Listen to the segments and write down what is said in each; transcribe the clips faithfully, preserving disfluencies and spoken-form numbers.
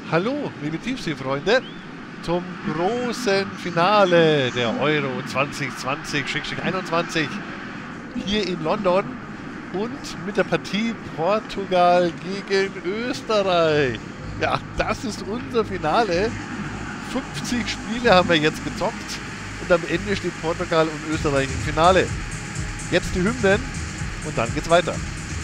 Hallo, liebe Tiefseefreunde, zum großen Finale der Euro zwanzig zwanzig einundzwanzig hier in London und mit der Partie Portugal gegen Österreich. Ja, das ist unser Finale. fünfzig Spiele haben wir jetzt gezockt und am Ende steht Portugal und Österreich im Finale. Jetzt die Hymnen und dann geht's weiter.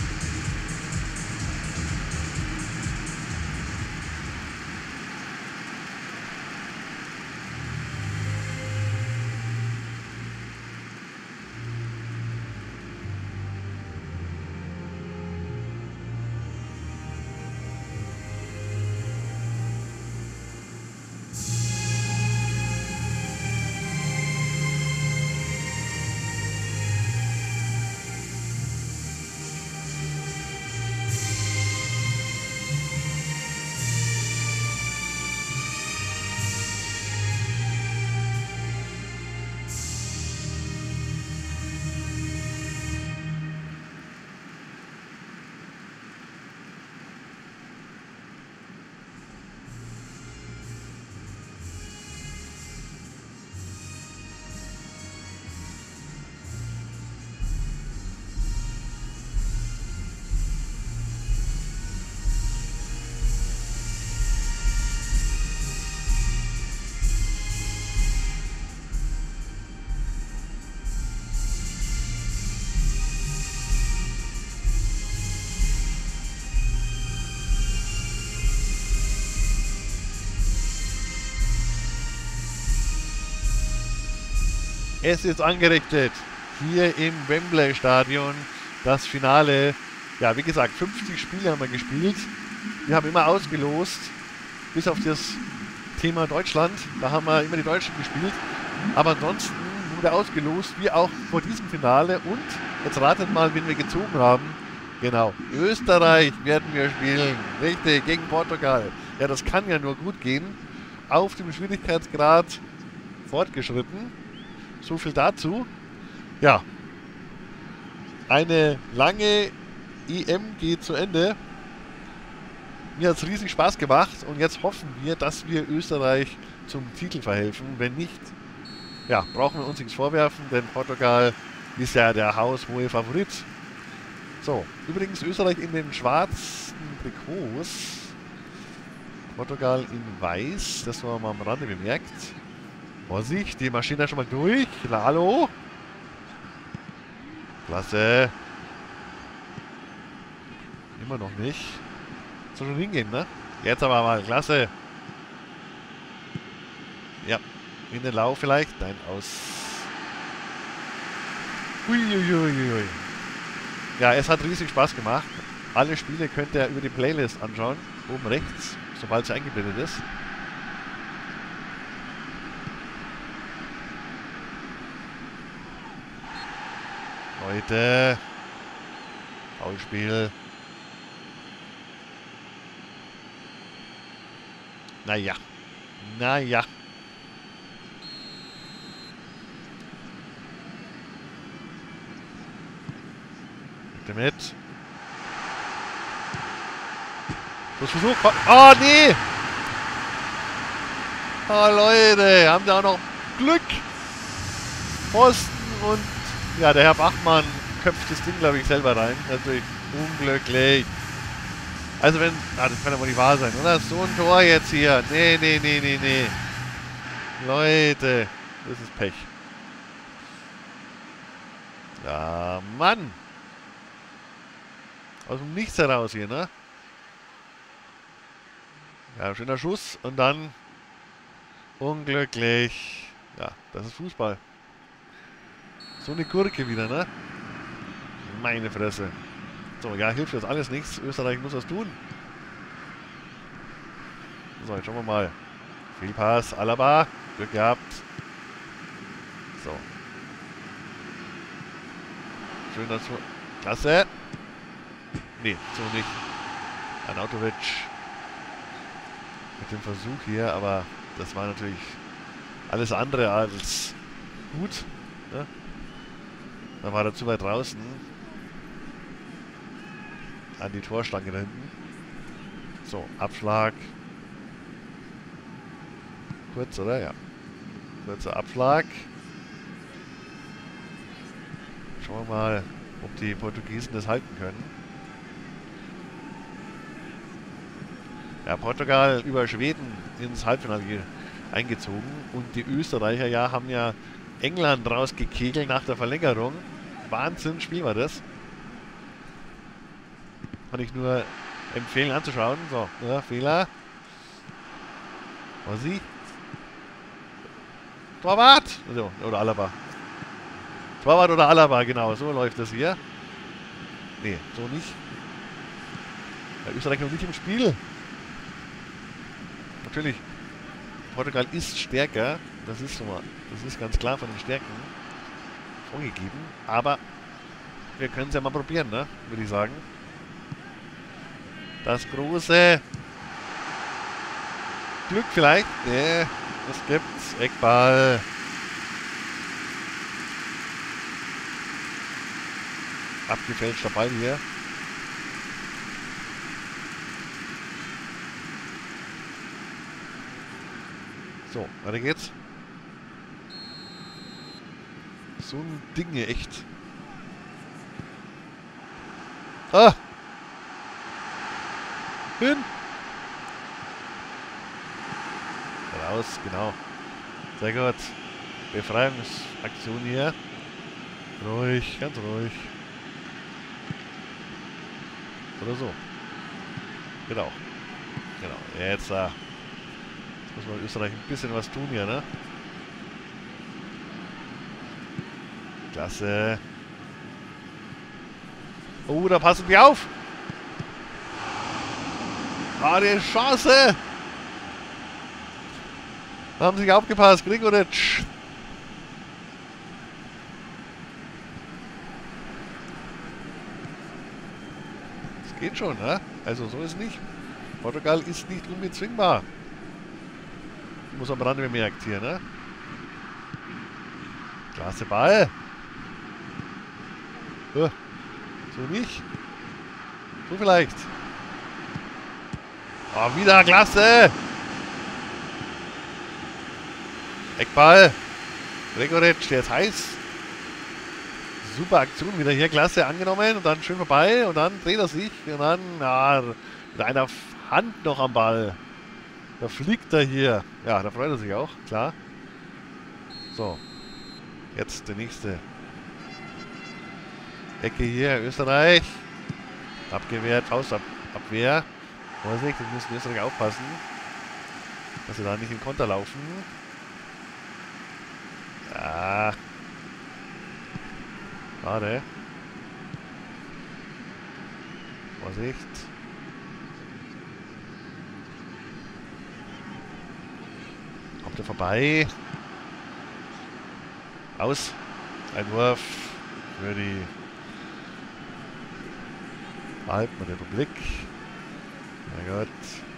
Es ist angerichtet hier im Wembley Stadion. Das Finale. Ja, wie gesagt, fünfzig Spiele haben wir gespielt. Wir haben immer ausgelost, bis auf das Thema Deutschland. Da haben wir immer die Deutschen gespielt. Aber ansonsten wurde ausgelost, wie auch vor diesem Finale. Und jetzt ratet mal, wen wir gezogen haben. Genau, Österreich werden wir spielen. Richtig, gegen Portugal. Ja, das kann ja nur gut gehen. Auf dem Schwierigkeitsgrad fortgeschritten. So viel dazu. Ja, eine lange E M geht zu Ende. Mir hat es riesig Spaß gemacht und jetzt hoffen wir, dass wir Österreich zum Titel verhelfen. Wenn nicht, ja, brauchen wir uns nichts vorwerfen, denn Portugal ist ja der haushohe Favorit. So, übrigens Österreich in den schwarzen Trikots. Portugal in weiß, das war mal am Rande bemerkt. Vorsicht, die Maschine da schon mal durch. Na, hallo. Klasse. Immer noch nicht. Soll schon hingehen, ne? Jetzt aber mal. Klasse. Ja. In den Lauf vielleicht. Nein, aus. Uiuiuiui. Ja, es hat riesig Spaß gemacht. Alle Spiele könnt ihr über die Playlist anschauen. Oben rechts, sobald sie eingeblendet ist. Leute. Foulspiel. Naja. Naja. Bitte mit. Das Versuch. Oh, nee! Oh, Leute. Haben sie auch noch Glück. Posten und ja, der Herr Bachmann köpft das Ding, glaube ich, selber rein. Natürlich unglücklich. Also wenn... Ah, das kann aber nicht wahr sein, oder? So ein Tor jetzt hier. Nee, nee, nee, nee, nee. Leute, das ist Pech. Ja, Mann. Aus dem Nichts heraus hier, ne? Ja, schöner Schuss und dann... Unglücklich. Ja, das ist Fußball. So eine Gurke wieder, ne? Meine Fresse. So, ja, hilft jetzt alles nichts. Österreich muss was tun. So, jetzt schauen wir mal. Fehlpass, Alaba. Glück gehabt. So. Schön dazu. Klasse. Nee, so nicht. Arnautovic. Mit dem Versuch hier, aber das war natürlich alles andere als gut. Ne? Da war er zu weit draußen. An die Torstange da hinten. So, Abschlag. Kurz, oder? Ja. Kurzer Abschlag. Schauen wir mal, ob die Portugiesen das halten können. Ja, Portugal über Schweden ins Halbfinale eingezogen. Und die Österreicher ja haben ja England rausgekegelt nach der Verlängerung. Wahnsinn, Spiel war das. Kann ich nur empfehlen anzuschauen. So, ja, Fehler. Was sie? Torwart! Also, oder Alaba. Torwart oder Alaba, genau. So läuft das hier. Nee, so nicht. Ja, Österreich noch nicht im Spiel. Natürlich, Portugal ist stärker. Das ist schon mal, das ist ganz klar von den Stärken vorgegeben. Aber wir können es ja mal probieren, ne? Würde ich sagen. Das große Glück vielleicht. Nee, das gibt's. Eckball. Abgefälschter Ball hier. So, weiter geht's. So ein Ding, echt. Ah! Hin! Raus, genau. Sehr gut. Befreiungsaktion hier. Ruhig, ganz ruhig. Oder so. Genau. Genau. Jetzt da. Jetzt muss man in Österreich ein bisschen was tun hier, ne? Klasse. Oh, da passen wir auf. Ah, die Chance. Haben sich aufgepasst. Gregoritsch. Das geht schon, ne? Also so ist nicht. Portugal ist nicht unbezwingbar. Muss am Rande bemerkt hier, ne? Klasse Ball. Oh, so nicht. So vielleicht. Oh, wieder klasse. Eckball. Gregoritsch, der ist heiß. Super Aktion wieder hier. Klasse angenommen und dann schön vorbei. Und dann dreht er sich. Und dann, ja, mit einer Hand noch am Ball. Da fliegt er hier. Ja, da freut er sich auch, klar. So. Jetzt der nächste. Ecke hier, Österreich. Abgewehrt, Faustabwehr. Vorsicht, wir müssen Österreich aufpassen, dass sie da nicht in Konter laufen. Ja. Schade. Vorsicht. Kommt er vorbei. Aus. Einwurf für die Alpenrepublik. Mein Gott.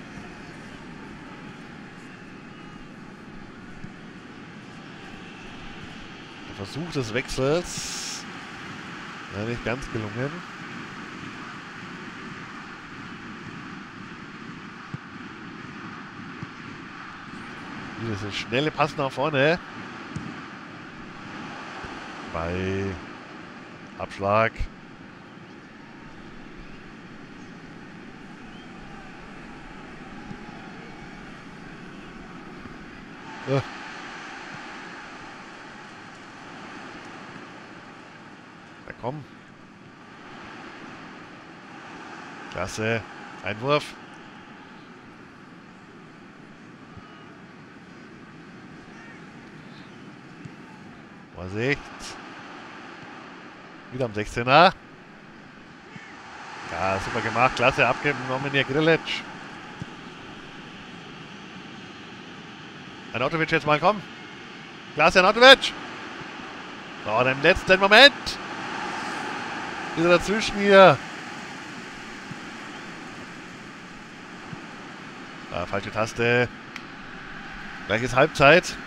Der Versuch des Wechsels. Ja, nicht ganz gelungen. Dieses schnelle Pass nach vorne. Bei Abschlag. Ja. Na komm. Klasse. Einwurf. Vorsicht. Wieder am sechzehner. Ja, super gemacht. Klasse abgenommen hier, Grillitsch. Arnautovic jetzt mal, komm. Klasse, Arnautovic. So, im letzten Moment. Wieder dazwischen hier. Ah, falsche Taste. Gleich ist Halbzeit.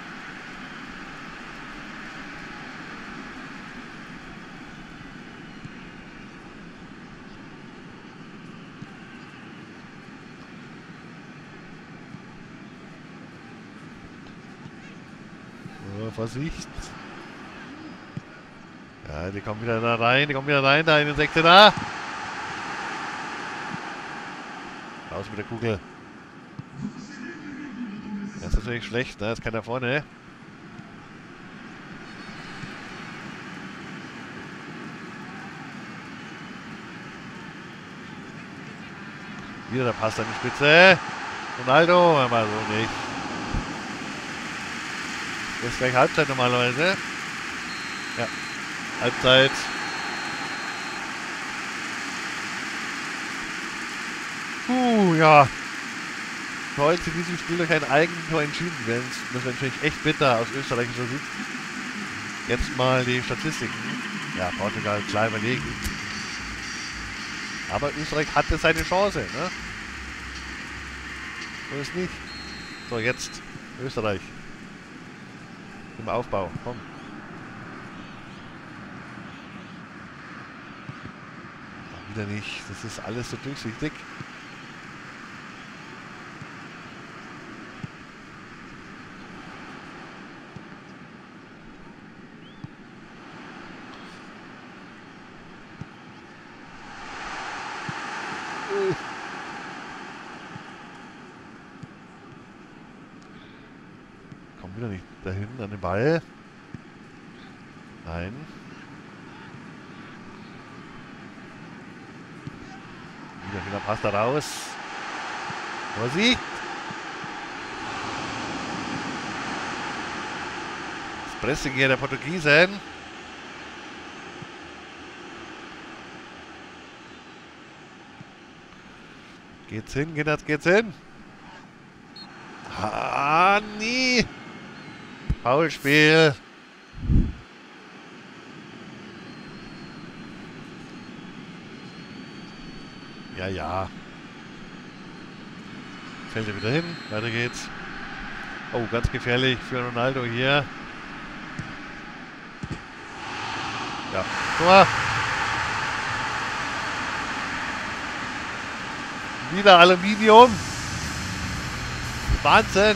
Nur Vorsicht. Ja, die kommen wieder da rein, die kommen wieder rein, da in den sechzehner. Raus mit der Kugel. Das ist natürlich schlecht, da ist keiner vorne. Wieder der Pass an die Spitze. Ronaldo, aber so nicht. Das ist gleich Halbzeit normalerweise. Ja, Halbzeit. Puh, ja. Sollte in diesem Spiel durch ein Eigentor entschieden werden. Das wäre natürlich echt bitter aus österreichischer Sicht. Jetzt mal die Statistiken. Ja, Portugal klar überlegen. Aber Österreich hatte seine Chance, ne? So ist nicht. So, jetzt Österreich. Im Aufbau, komm. Ja, wieder nicht. Das ist alles so durchsichtig. Wieder nicht dahin an den Ball. Nein. Wieder wieder passt da raus. Vorsicht! Das Pressing hier der Portugiesen. Geht's hin, Kinders, geht's hin? Ah, nie! Foulspiel. Ja, ja. Fällt er wieder hin. Weiter geht's. Oh, ganz gefährlich für Ronaldo hier. Ja, Tor. Wieder Aluminium. Wahnsinn.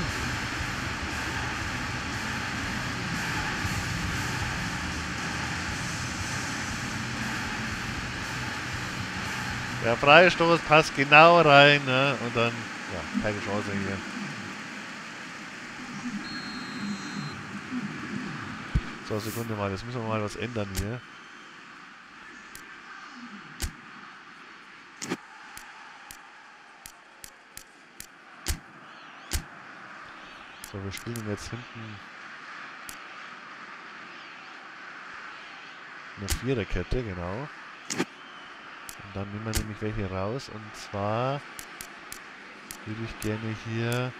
Der Freistoß passt genau rein, ne? Und dann, ja, keine Chance hier. So, Sekunde mal, jetzt müssen wir mal was ändern hier. So, wir spielen jetzt hinten eine Viererkette, genau. Und dann nehmen wir nämlich welche raus. Und zwar würde ich gerne hier...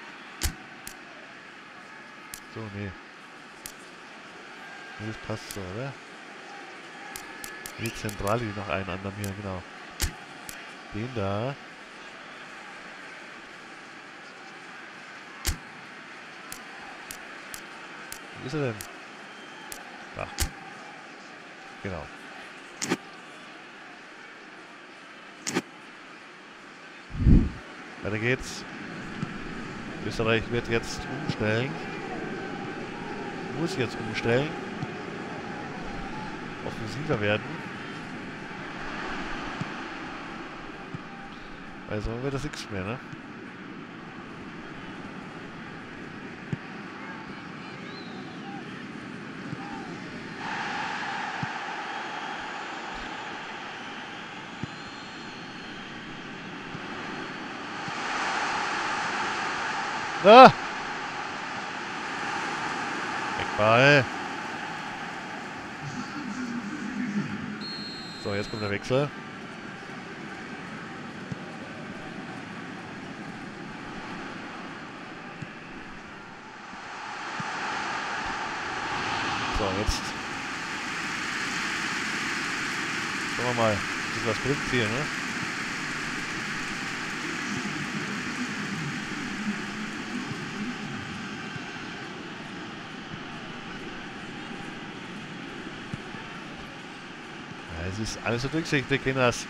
So, nee. Nee, das passt so, oder? Die Zentrale, die noch einen anderen hier, genau. Den da. Wo ist er denn? Da. Genau. Weiter geht's. Österreich wird jetzt umstellen. Muss jetzt umstellen. Offensiver werden. Also wird das nichts mehr, ne? Ah! Eckball. So, jetzt kommt der Wechsel. So, jetzt. Schauen wir mal, was bringt hier, ne? Es ist alles so durchsichtig, Kinders.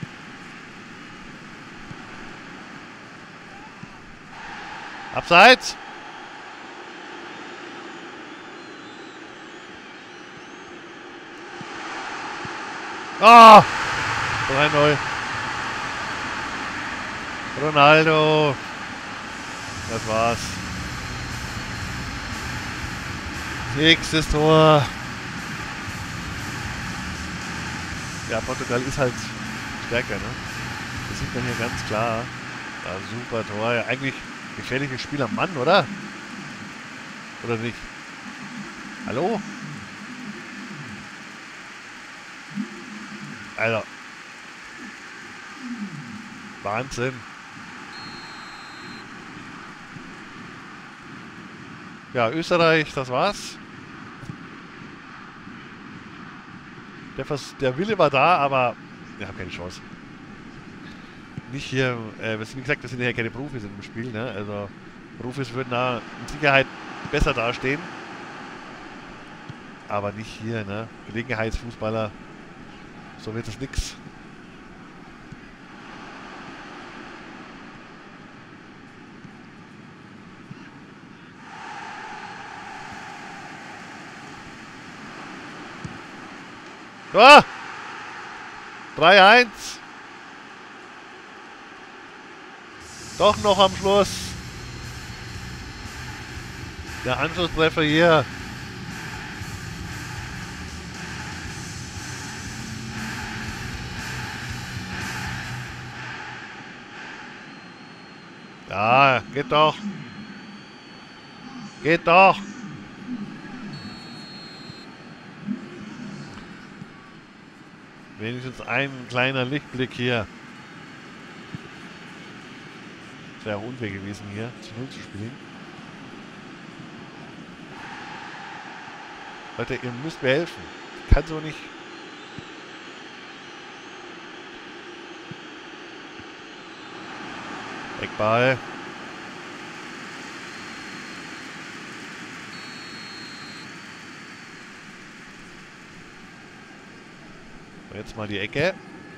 Abseits. Ah! drei null. Ronaldo. Das war's. Nächstes Tor. Ja, Portugal ist halt stärker, ne? Das sieht man hier ganz klar. Ja, super Tor. Ja, eigentlich gefährliches Spiel am Mann, oder? Oder nicht? Hallo? Alter. Wahnsinn. Ja, Österreich, das war's. Der, Vers der Wille war da, aber wir haben keine Chance. Nicht hier, äh, wie gesagt, wir sind ja keine Profis in dem Spiel, ne? Also Profis würden da in Sicherheit besser dastehen. Aber nicht hier, ne? Gelegenheitsfußballer, so wird es nix. Ah! drei eins. Doch noch am Schluss. Der Anschlusstreffer hier. Ja, geht doch. Geht doch. Wenigstens ein kleiner Lichtblick hier. Es wäre auch unfair gewesen, hier zu null zu spielen. Leute, ihr müsst mir helfen. Kann so nicht. Eckball. Jetzt mal die Ecke.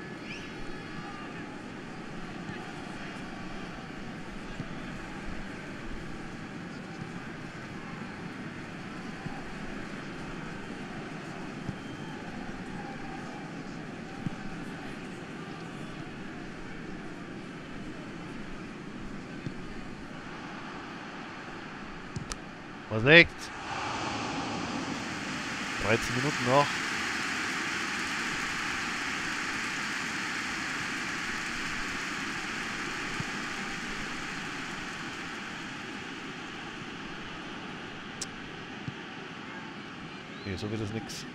Was liegt? dreizehn Minuten noch. Nee, so wird es nix.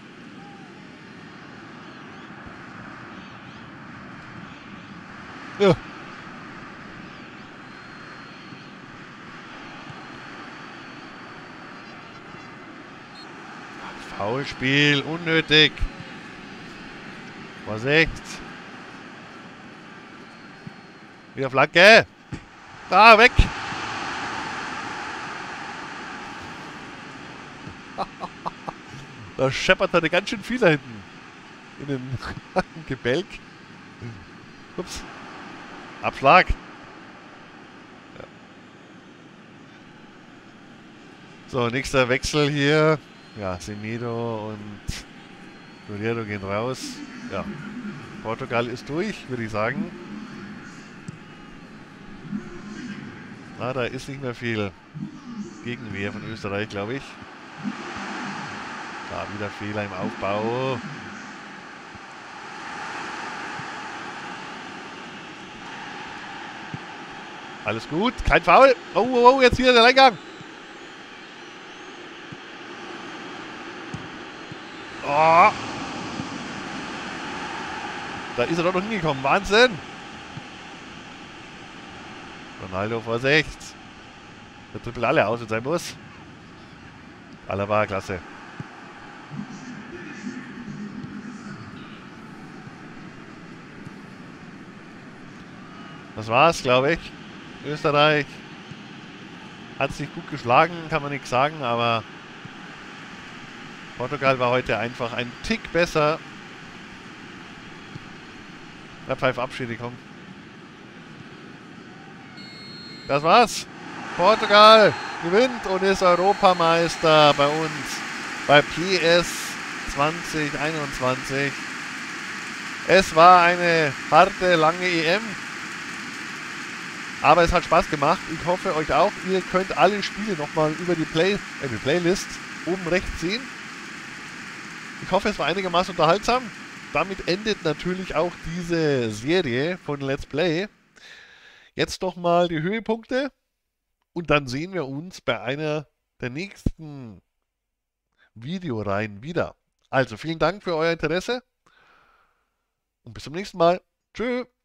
Ja. Foulspiel, unnötig. Was echt? Wieder Flanke. Ah, weg. Da scheppert er ganz schön viel da hinten. In den Gebälk. Ups. Abschlag. Ja. So, nächster Wechsel hier. Ja, Semedo und Guerrero gehen raus. Ja, Portugal ist durch, würde ich sagen. Na, da ist nicht mehr viel Gegenwehr von Österreich, glaube ich. Da wieder Fehler im Aufbau. Alles gut, kein Foul. Oh, oh, oh, jetzt wieder der Eingang. Oh. Da ist er doch noch hingekommen. Wahnsinn. Ronaldo Vorsicht. Der trippelt alle aus, wenn sein muss. Alaba, klasse. Das war's, glaube ich. Österreich hat sich gut geschlagen, kann man nichts sagen, aber Portugal war heute einfach ein Tick besser. Der Pfeifabschiede kommt. Das war's. Portugal gewinnt und ist Europameister bei uns bei P S zwanzig einundzwanzig. Es war eine harte, lange E M. Aber es hat Spaß gemacht. Ich hoffe euch auch. Ihr könnt alle Spiele nochmal über die, Play äh, die Playlist oben rechts sehen. Ich hoffe, es war einigermaßen unterhaltsam. Damit endet natürlich auch diese Serie von Let's Play. Jetzt nochmal die Höhepunkte. Und dann sehen wir uns bei einer der nächsten Videoreihen wieder. Also vielen Dank für euer Interesse. Und bis zum nächsten Mal. Tschüss.